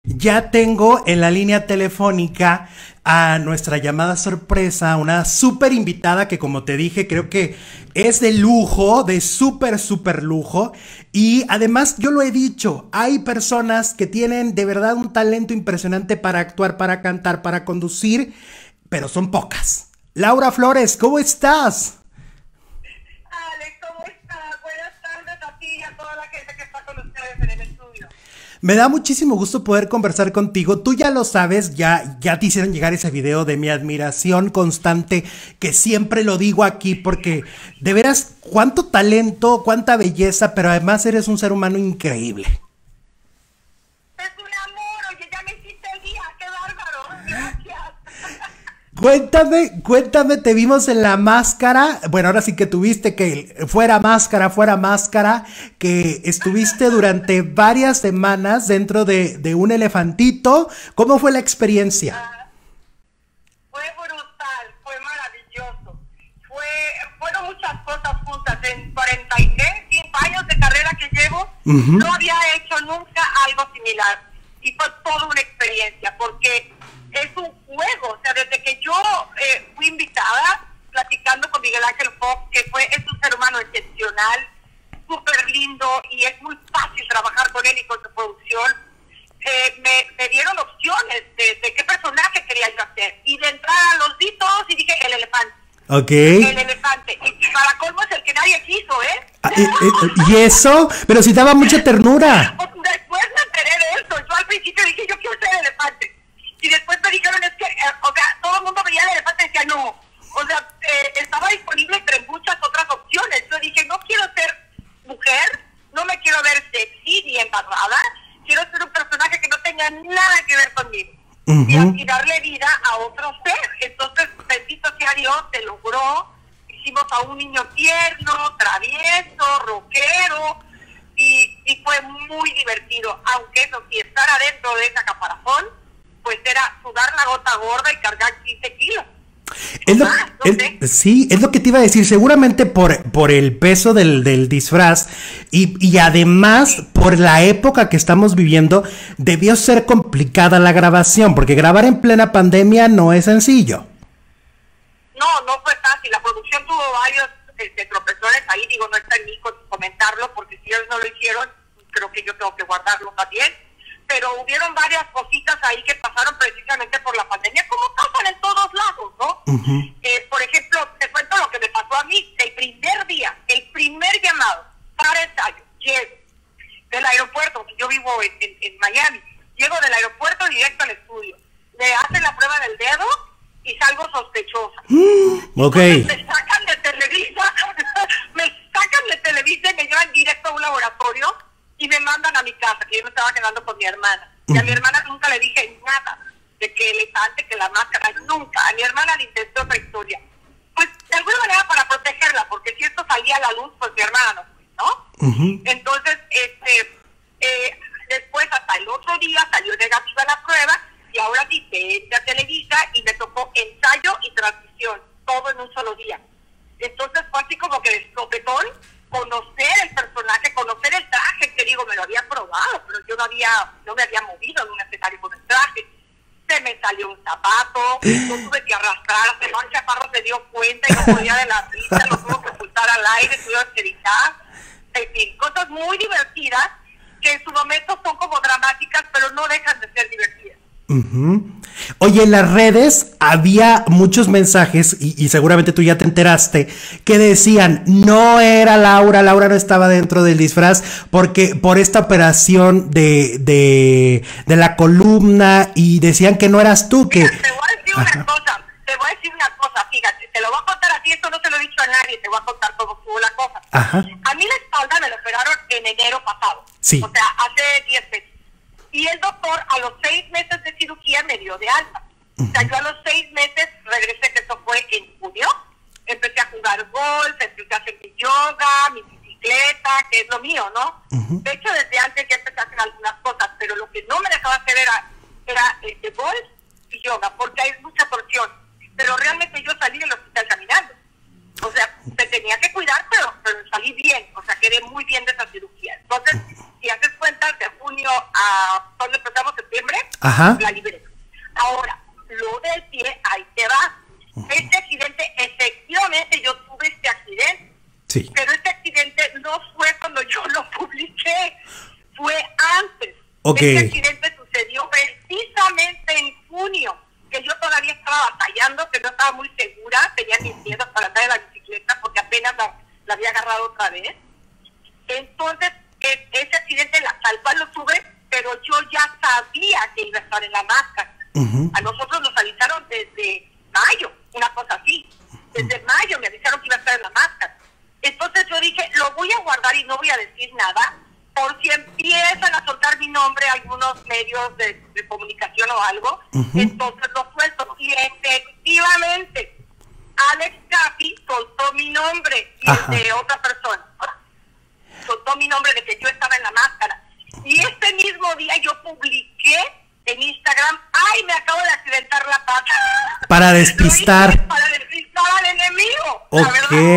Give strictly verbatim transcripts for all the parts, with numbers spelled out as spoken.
Ya tengo en la línea telefónica a nuestra llamada sorpresa, una súper invitada que, como te dije, creo que es de lujo, de súper, súper lujo. Y además, yo lo he dicho, hay personas que tienen de verdad un talento impresionante para actuar, para cantar, para conducir, pero son pocas. Laura Flores, ¿cómo estás? Alex, ¿cómo estás? Buenas tardes a ti y a toda la gente que está con ustedes en el estudio. Me da muchísimo gusto poder conversar contigo. Tú ya lo sabes, ya, ya te hicieron llegar ese video de mi admiración constante, que siempre lo digo aquí, porque de veras, cuánto talento, cuánta belleza, pero además eres un ser humano increíble. Es un amor, oye, ya me hiciste el día, qué bárbaro, gracias. Cuéntame, cuéntame, te vimos en La Máscara, bueno, ahora sí que tuviste que fuera máscara, fuera máscara, que estuviste durante varias semanas dentro de, de un elefantito. ¿Cómo fue la experiencia? Ah, fue brutal, fue maravilloso, fue, fueron muchas cosas juntas, en cuarenta y cinco años de carrera que llevo, uh-huh. No había hecho nunca algo similar, y fue toda una experiencia, porque es un juego, o sea, desde que yo eh, fui invitada, platicando con Miguel Ángel Fox, que fue, es un ser humano excepcional, súper lindo, y es muy fácil trabajar con él y con su producción, eh, me, me dieron opciones de, de qué personaje quería yo hacer, y de entrada los vi todos y dije, el elefante. Ok. El elefante, y para colmo es el que nadie quiso, ¿eh? Ah, ¿Y, y, ¿Y eso? Pero si daba mucha ternura. Después me enteré de eso, yo al principio dije, yo quiero ser el elefante. Y después me dijeron, es que, eh, o sea, todo el mundo veía el elefante y decía, no. O sea, eh, estaba disponible entre muchas otras opciones. Yo dije, no quiero ser mujer, no me quiero ver sexy ni embarrada, quiero ser un personaje que no tenga nada que ver conmigo. Uh-huh. y, y darle vida a otro ser. Entonces, bendito sea Dios, se logró. Hicimos a un niño tierno, travieso, rockero, y, y fue muy divertido. Aunque eso sí, estar adentro de esa caparazón, pues era sudar la gota gorda y cargar quince kilos. Es lo, ah, no es, sé. Sí, es lo que te iba a decir, seguramente por, por el peso del, del disfraz y, y además sí. por la época que estamos viviendo, debió ser complicada la grabación, porque grabar en plena pandemia no es sencillo. No, no fue fácil, la producción tuvo varios este, tropezones ahí, digo, no está en mí comentarlo, porque si ellos no lo hicieron, creo que yo tengo que guardarlo también. Pero hubieron varias cositas ahí que pasaron precisamente por la pandemia, como pasan en todos lados, ¿no? Uh-huh. Eh, por ejemplo, te cuento lo que me pasó a mí. El primer día, el primer llamado para ensayo, llego del aeropuerto, porque yo vivo en, en, en Miami, llego del aeropuerto directo al estudio, me hacen la prueba del dedo y salgo sospechosa. Uh, ok. Entonces, me sacan de Televisa, me sacan de Televisa y me llevan directo a un laboratorio y me mandan a mi casa, que yo me estaba quedando con mi hermana. Y a mi hermana nunca le dije nada de que el elefante, que la máscara, nunca. A mi hermana le intenté otra historia. Pues, de alguna manera para protegerla, porque si esto salía a la luz, pues mi hermana no fue, ¿no? Uh-huh. Entonces, este, eh, después hasta el otro día salió negativa la prueba, y ahora sí, vete a Televisa, y me tocó ensayo y transmisión, todo en un solo día. Entonces fue así como que de sopetón, conocer el personaje, conocer el traje, que digo, me lo había probado, pero yo no había, no me había movido en un escenario con el traje. Se me salió un zapato, yo tuve que arrastrar, el Chaparro se dio cuenta y no podía de la risa, lo tuvo que ocultar al aire, tuvo que editar. En fin, cosas muy divertidas, que en su momento son como dramáticas, pero no dejan de ser divertidas. Uh-huh. Oye, en las redes había muchos mensajes y, y seguramente tú ya te enteraste que decían no era Laura, Laura no estaba dentro del disfraz porque por esta operación de, de, de la columna, y decían que no eras tú. Mira, que te voy a decir Ajá. una cosa, te voy a decir una cosa, fíjate, te lo voy a contar a ti, esto no te lo he dicho a nadie, te voy a contar cómo estuvo la cosa. Ajá. A mí la espalda me la operaron en enero pasado, sí. O sea, hace diez meses. Y el doctor a los seis meses de cirugía me dio de alta. Uh-huh. O sea, yo a los seis meses regresé, que eso fue en junio. Empecé a jugar golf, empecé a hacer mi yoga, mi bicicleta, que es lo mío, ¿no? Uh-huh. De hecho, desde antes ya empecé a hacer algunas cosas, pero lo que no me dejaba hacer era, era este, golf y yoga, porque hay mucha torsión. Pero realmente yo salí del hospital caminando. O sea, me tenía que cuidar, pero, pero salí bien. O sea, quedé muy bien de esa cirugía. Entonces, si haces cuentas, de junio a cuando empezamos septiembre, Ajá. La libré. Ahora, lo del pie, ahí te va. Uh-huh. Este accidente, efectivamente, yo tuve este accidente. Sí. Pero este accidente no fue cuando yo lo publiqué, fue antes. Okay. Este accidente sucedió precisamente en junio, que yo todavía estaba batallando, que no estaba muy segura, tenía mis miedos para andar en la bicicleta porque apenas la, la había agarrado otra vez. Entonces, es, ese accidente, la tal cual lo tuve, pero yo ya sabía que iba a estar en la máscara. Uh-huh. A nosotros nos avisaron desde mayo, una cosa así. Desde mayo me avisaron que iba a estar en la máscara. Entonces yo dije, lo voy a guardar y no voy a decir nada, por si empiezan a soltar mi nombre algunos medios de, de comunicación o algo, uh-huh. entonces lo suelto. Y efectivamente, Alex Capi soltó mi nombre y el de otra persona. Soltó mi nombre de que yo estaba en la máscara. Y este mismo día yo publiqué en Instagram, ¡ay, me acabo de accidentar la pata! Para despistar. Para despistar al enemigo. Ok.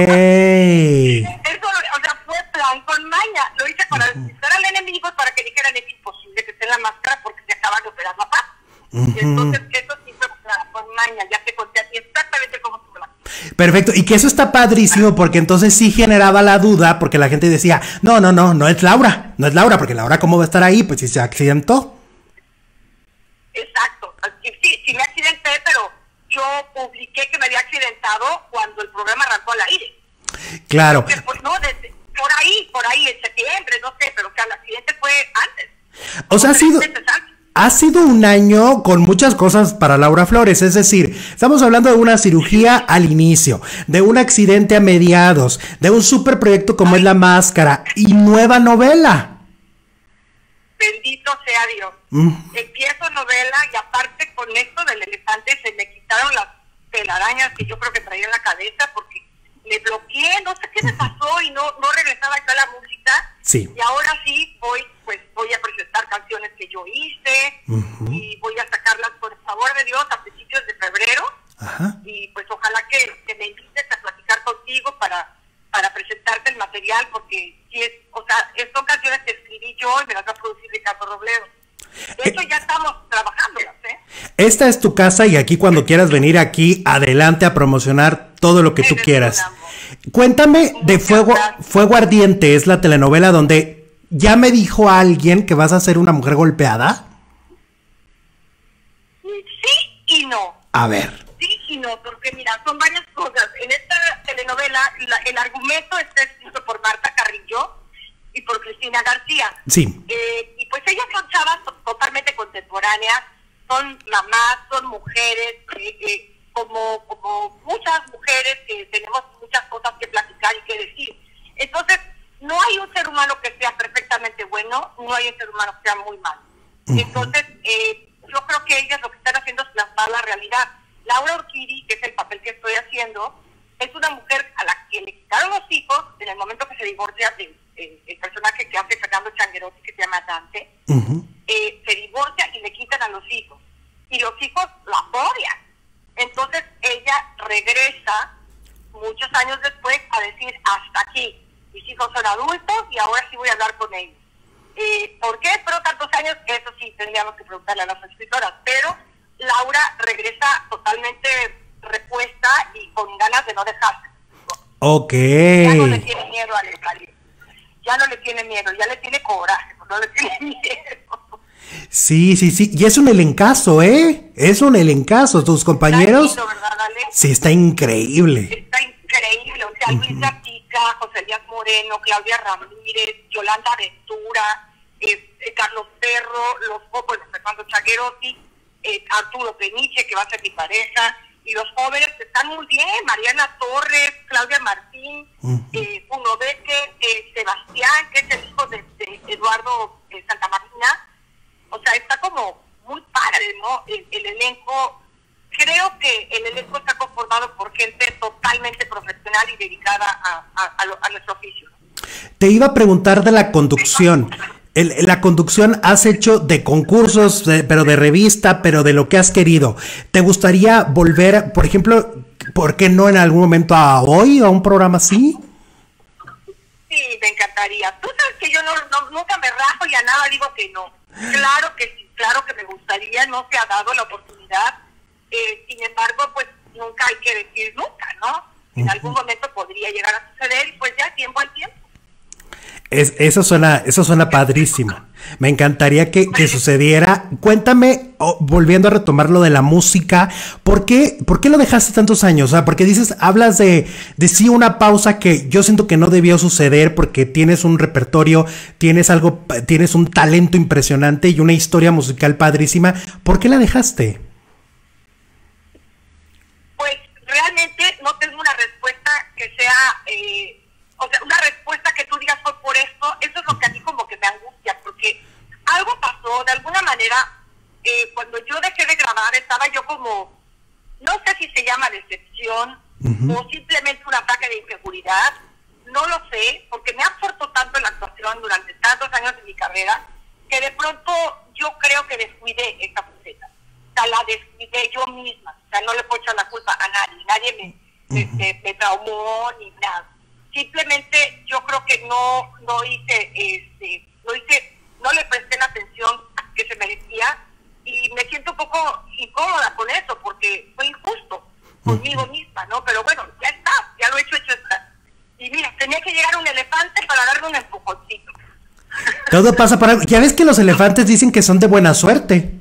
Eso, o sea, fue plan con maña. Lo hice para uh-huh. despistar al enemigo, para que dijeran, es imposible que esté en la máscara porque se acaba de operar la pata. Uh-huh. Entonces, eso sí fue plan con maña. Ya te conté así exactamente cómo se llama. Perfecto, y que eso está padrísimo porque entonces sí generaba la duda, porque la gente decía, no, no, no, no es Laura, no es Laura, porque Laura cómo va a estar ahí, pues si se accidentó. Exacto, sí, sí me accidenté, pero yo publiqué que me había accidentado cuando el programa arrancó al aire. Claro. Porque, pues, no, desde, por ahí, por ahí, en septiembre, no sé, pero o sea, el accidente fue antes. O sea, ha sido... Ha sido un año con muchas cosas para Laura Flores, es decir, estamos hablando de una cirugía al inicio, de un accidente a mediados, de un super proyecto como es La Máscara y nueva novela. Bendito sea Dios. Mm. Empiezo novela y aparte con esto del elefante se me quitaron las telarañas que yo creo que traía en la cabeza porque me bloqueé, no sé qué me pasó y no, no regresaba acá la música. Sí. Y ahora sí voy, pues voy a presentar canciones que yo hice uh-huh. y voy a sacarlas por favor de Dios a principios de febrero. Ajá. Y pues ojalá que, que me invites a platicar contigo para, para presentarte el material porque si es, o sea, son canciones que escribí yo y me las va a producir Ricardo Robledo. De hecho, eh, ya estamos trabajándolas, ¿eh? Esta es tu casa y aquí cuando quieras venir aquí, adelante a promocionar todo lo que Eres tú quieras. Cuéntame de Fuego, Fuego Ardiente, es la telenovela donde ya me dijo alguien que vas a ser una mujer golpeada. Sí y no. A ver. Sí y no, porque mira, son varias cosas. En esta telenovela la, el argumento está escrito por Marta Carrillo y por Cristina García. Sí. Eh, y pues ellas son chavas totalmente contemporáneas, son mamás, son mujeres, eh, eh, como, como muchas mujeres que tenemos muchas cosas que platicar y que decir. Entonces, no hay un ser humano que sea perfectamente bueno, no hay un ser humano que sea muy malo. Uh-huh. Entonces, eh, yo creo que ellas lo que están haciendo es plasmar la realidad. Laura Orquídea, que es el papel que estoy haciendo, es una mujer a la que le quitaron los hijos en el momento que se divorcia de El, el personaje que hace Fernando Changuerotti, que se llama Dante, uh-huh. eh, se divorcia y le quitan a los hijos. Y los hijos la odian. Entonces ella regresa muchos años después a decir, hasta aquí, mis hijos son adultos y ahora sí voy a hablar con ellos. Eh, ¿Por qué esperó tantos años? Eso sí, tendríamos que preguntarle a las escritoras. Pero Laura regresa totalmente repuesta y con ganas de no dejarse. Ok. Ya no le tiene miedo al escalero. Ya no le tiene miedo, ya le tiene coraje, no le tiene miedo. Sí, sí, sí, y es un elencazo, ¿eh? Es un elencazo, tus compañeros. Está lindo, ¿verdad, Ale? Sí, está increíble. Está increíble, o sea, uh-huh. Luis Gatica, José Elías Moreno, Claudia Ramírez, Yolanda Ventura, eh, eh, Carlos Perro, los pocos de Fernando Changuerotti, eh, Arturo Peniche, que va a ser mi pareja, y los jóvenes están muy bien, Mariana Torres, Claudia Martín, uh-huh. eh, Uno Beque, eh, Sebastián, que es el hijo de, de Eduardo eh, Santamarina. O sea, está como muy padre, ¿no? El, el elenco, creo que el elenco está conformado por gente totalmente profesional y dedicada a, a, a, lo, a nuestro oficio. Te iba a preguntar de la conducción. El, la conducción has hecho de concursos, de, pero de revista, pero de lo que has querido. ¿Te gustaría volver, por ejemplo, por qué no en algún momento a hoy, a un programa así? Sí, me encantaría. Tú sabes que yo no, no, nunca me rajo y a nada digo que no. Claro que sí. claro que me gustaría, no se ha dado la oportunidad, eh, sin embargo, pues nunca hay que decir nunca, ¿no? En uh-huh. algún momento podría llegar a suceder y pues ya tiempo al tiempo. Es, eso suena, eso suena padrísimo. Me encantaría que, que sucediera. Cuéntame, oh, volviendo a retomar lo de la música, ¿por qué, por qué lo dejaste tantos años? O sea, porque dices, hablas de, de sí una pausa que yo siento que no debió suceder porque tienes un repertorio, tienes algo, tienes un talento impresionante y una historia musical padrísima. ¿Por qué la dejaste? Pues realmente no tengo una respuesta que sea... Eh, O sea, una respuesta que tú digas fue por esto, eso es lo que a mí como que me angustia, porque algo pasó, de alguna manera, eh, cuando yo dejé de grabar, estaba yo como, no sé si se llama decepción, uh-huh. o simplemente un ataque de inseguridad, no lo sé, porque me aportó tanto la actuación durante tantos años de mi carrera, que de pronto yo creo que descuidé esta faceta, o sea, la descuidé yo misma, o sea, no le puedo echar la culpa a nadie, nadie me, uh-huh. me, me, me traumó ni nada. Simplemente yo creo que no no hice este no hice no le presté la atención que se merecía y me siento un poco incómoda con eso porque fue injusto conmigo misma, ¿no? Pero bueno, ya está, ya lo he hecho, hecho está. Y mira, tenía que llegar un elefante para darle un empujoncito. Todo pasa por algo. Ya ves que los elefantes dicen que son de buena suerte,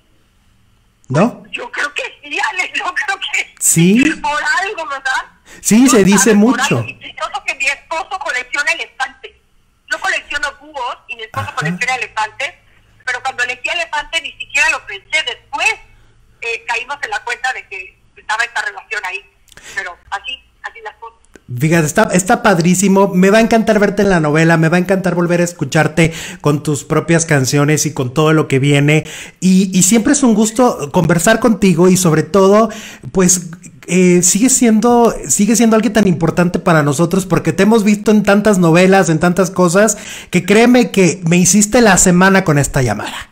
¿no? Yo creo que sí, Alex, yo creo que sí. Por algo, ¿verdad? Sí, no se dice mucho. Yo creo que mi esposo colecciona elefantes. Yo colecciono búhos y mi esposo Ajá. colecciona elefantes, pero cuando elegí elefante ni siquiera lo pensé. Después eh, caímos en la cuenta de que estaba esta relación ahí. Pero así, así las cosas. Fíjate, está, está padrísimo, me va a encantar verte en la novela, me va a encantar volver a escucharte con tus propias canciones y con todo lo que viene, y, y siempre es un gusto conversar contigo y sobre todo, pues, eh, sigue siendo, sigue siendo alguien tan importante para nosotros porque te hemos visto en tantas novelas, en tantas cosas, que créeme que me hiciste la semana con esta llamada.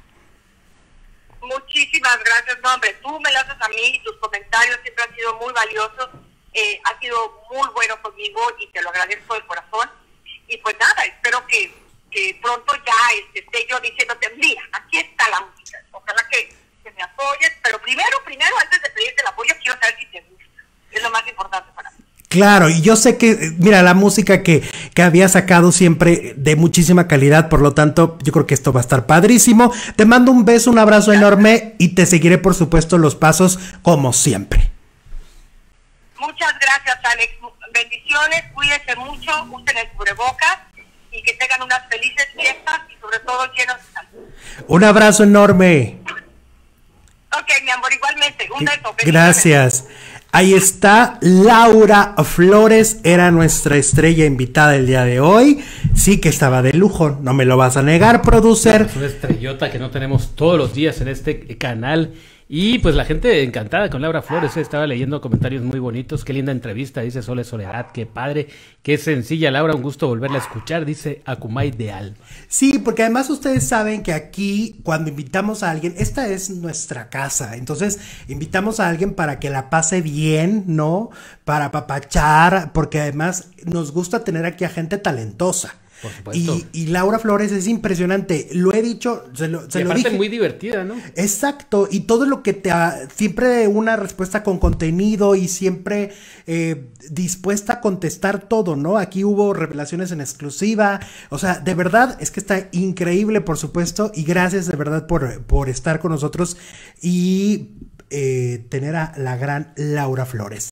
Muchísimas gracias, no, hombre, tú me lo haces a mí, tus comentarios siempre han sido muy valiosos. Eh, ha sido muy bueno conmigo y te lo agradezco de corazón. Y pues nada, espero que, que pronto ya este, esté yo diciéndote, mira, aquí está la música. Ojalá que, que me apoyes, pero primero, primero, antes de pedirte el apoyo, quiero saber si te gusta. Es lo más importante para mí. Claro, y yo sé que, mira, la música que, que había sacado siempre de muchísima calidad, por lo tanto, yo creo que esto va a estar padrísimo. Te mando un beso, un abrazo Gracias. enorme y te seguiré, por supuesto, los pasos como siempre. Muchas gracias, Alex. Bendiciones, cuídense mucho, usen el cubrebocas y que tengan unas felices fiestas y sobre todo llenos de salud. Un abrazo enorme. Ok, mi amor, igualmente. Un beso. Gracias. Ahí está Laura Flores, era nuestra estrella invitada el día de hoy. Sí que estaba de lujo, no me lo vas a negar, producer. Es una estrellota que no tenemos todos los días en este canal. Y pues la gente encantada con Laura Flores, eh, estaba leyendo comentarios muy bonitos, qué linda entrevista, dice Sole Soledad, qué padre, qué sencilla Laura, un gusto volverla a escuchar, dice Akumay Deal. Sí, porque además ustedes saben que aquí cuando invitamos a alguien, esta es nuestra casa, entonces invitamos a alguien para que la pase bien, ¿no? Para apapachar, porque además nos gusta tener aquí a gente talentosa. Por supuesto. Y, y Laura Flores es impresionante, lo he dicho, se lo, se y lo aparte dije. Muy divertida, ¿no? Exacto, y todo lo que te ha, siempre una respuesta con contenido y siempre eh, dispuesta a contestar todo, ¿no? Aquí hubo revelaciones en exclusiva, o sea, de verdad es que está increíble, por supuesto, y gracias de verdad por, por estar con nosotros y eh, tener a la gran Laura Flores.